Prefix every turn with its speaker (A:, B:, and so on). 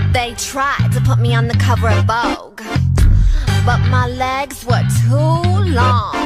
A: They tried to put me on the cover of Vogue, but my legs were too long.